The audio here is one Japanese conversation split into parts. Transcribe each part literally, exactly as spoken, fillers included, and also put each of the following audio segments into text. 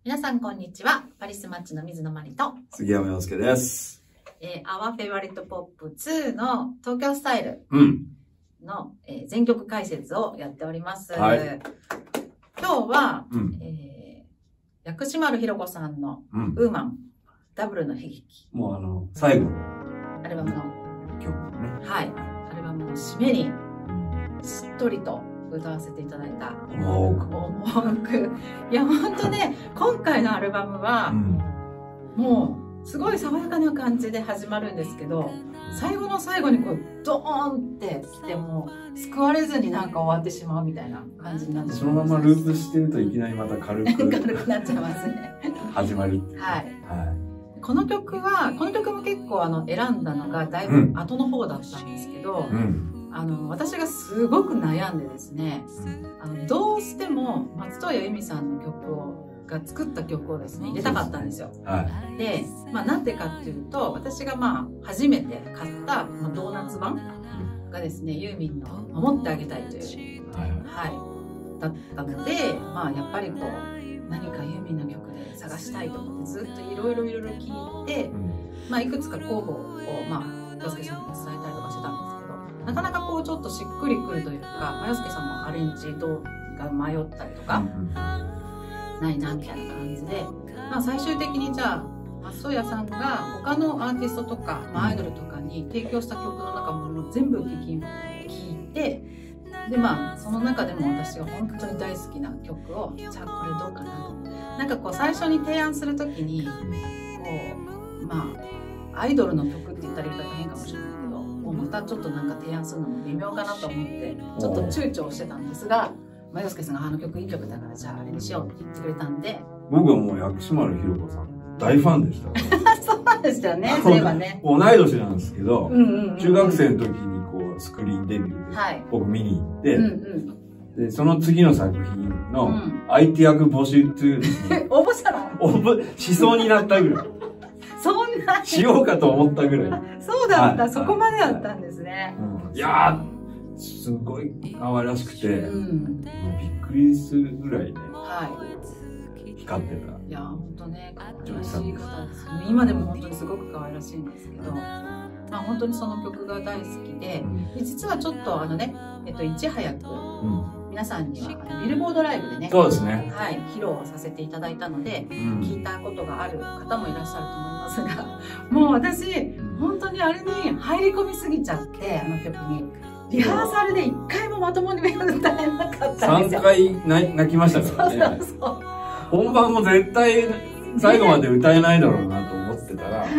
皆さんこんにちは。パリスマッチの水野真理と杉山洋介です。 えー、Our Favorite Pop ツーの東京スタイルの、うんえー、全曲解説をやっております。はい、今日は、うんえー、薬師丸ひろ子さんのウーマン、うん、ダブルの悲劇。 もうあの、最後のアルバムの曲ね。 はい。アルバムの締めに、しっとりと歌わせていただいた重くいや本当ね今回のアルバムは、うん、もうすごい爽やかな感じで始まるんですけど最後の最後にこうドーンってきても救われずになんか終わってしまうみたいな感じになってしまう。 そのままループしてるといきなりまた軽く軽くなっちゃいますね始まりはい、はい、この曲はこの曲も結構あの選んだのがだいぶ後の方だったんですけど、うんうんあの私がすごく悩んでですね、あのどうしても松任谷由実さんの曲をが作った曲をですね入れたかったんですよ。で、はい、まあなんでかっていうと私がまあ初めて買った、まあ、ドーナツ版がですねユーミンの「守ってあげたい」という、はいはい、だったので、まあやっぱりこう何かユーミンの曲で探したいと思ってずっといろいろいろいろ聞いて、うん、まあいくつか候補をまあ洋介さんに伝えたりとかしてたんですけど。なかなかこうちょっとしっくりくるというか、洋介さんもアレンジとが迷ったりとか、ないなみたいな感じで、まあ、最終的にじゃあ松任谷さんが他のアーティストとか、まあ、アイドルとかに提供した曲の中も全部聞き聞いてでまあその中でも私が本当に大好きな曲をじゃあこれどうかなとなんかこう最初に提案するときにこうまあアイドルの曲って言ったら言い方変かもしれないけどまたちょっとなんか提案するのも微妙かなと思ってちょっと躊躇してたんですが洋介さんがあの曲いい曲だからじゃああれにしようって言ってくれたんで僕はもう薬師丸ひろ子さん大ファンでしたそうなんですよねそういえばね同い年なんですけど中学生の時にこうスクリーンデビューで僕見に行って、うんうん、でその次の作品の相手役募集中に応募したの応募しそうになったぐらいそんなしようかと思ったぐらいそうだった、はい、そこまでだったんですね、 はいうん、いやーすごい可愛らしくて、うん、びっくりするぐらいね、はい、光ってたいや本当ね可愛らしい方です今でも本当にすごく可愛らしいんですけど、まあ、本当にその曲が大好きで、うん、で実はちょっとあのね、えっと、いち早く、うん皆さんにはビルボードライブでね、 そうですね。 はい、披露させていただいたので、うん、聞いたことがある方もいらっしゃると思いますが、もう私、本当にあれに入り込みすぎちゃって、あの曲に。リハーサルでいっかいもまともに歌えなかったんですよ。 さんかい泣きましたからね。そうそうそう本番も絶対最後まで歌えないだろうなと思ってたら、はい、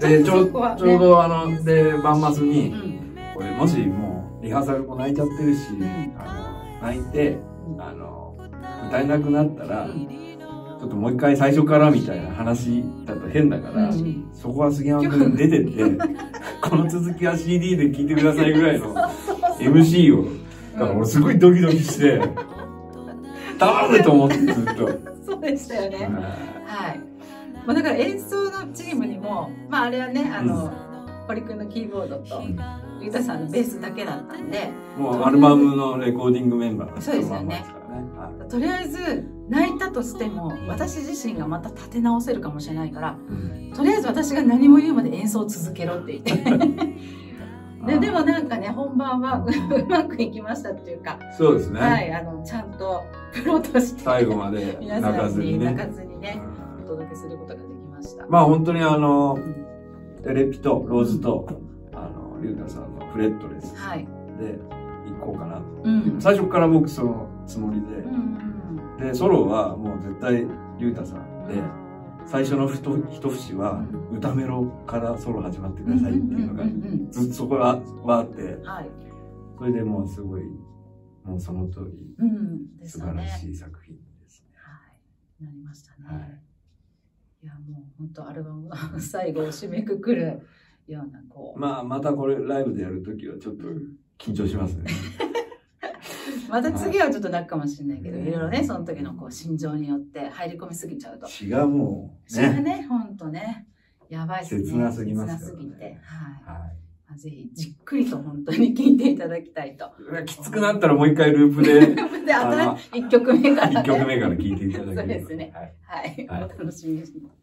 でちょうどあの、で、バンマスに、うん、これもしもうリハーサルも泣いちゃってるし、うんあの泣いて、あの、歌えなくなったら、ちょっともう一回最初からみたいな話だと変だから、うん、そこは杉山君出てって、この続きは シーディー で聴いてくださいぐらいの エムシー を、だから俺すごいドキドキして、頼むと思ってずっと。 そうでしたよね。はい。まあだから演奏のチームにも、まああれはね、あの、堀君のキーボードと、ゆうたさんのベースだけだったんでもうアルバムのレコーディングメンバーがそうですよね、はい、とりあえず泣いたとしても私自身がまた立て直せるかもしれないから、うん、とりあえず私が何も言うまで演奏を続けろって言ってででもなんかね本番はうまくいきましたっていうかそうですねはいあのちゃんとプロとして最後まで皆さんに泣かずにね、うん、お届けすることができましたまあ本当にあのテレピとローズとリュウタさんのフレットレスで行こうかな、うん、最初から僕そのつもりで、うん、でソロはもう絶対リュウタさんで、うん、最初の一節は歌メロからソロ始まってくださいっていうのがずっとそこはあって、はい、それでもうすごいもうその通り、うん、素晴らしい作品ですね。 はい、なりましたね。はい、いやもう本当アルバムの最後を締めくくるようなこうまあまたこれライブでやるときはちょっと緊張しますねまた次はちょっと泣くかもしれないけど、はい、いろいろねその時のこう心情によって入り込みすぎちゃうと血がもう血がねほんとねやばいですね切なすぎます切なすぎてはい、はい、 ぜひじっくりと本当に聴いていただきたいと。 きつくなったらもう一回ループで。ループで、あといっきょくめから、ね。 いっきょくめから聴いていただきたい。 そうですね。はい。はい。お楽しみにしてます。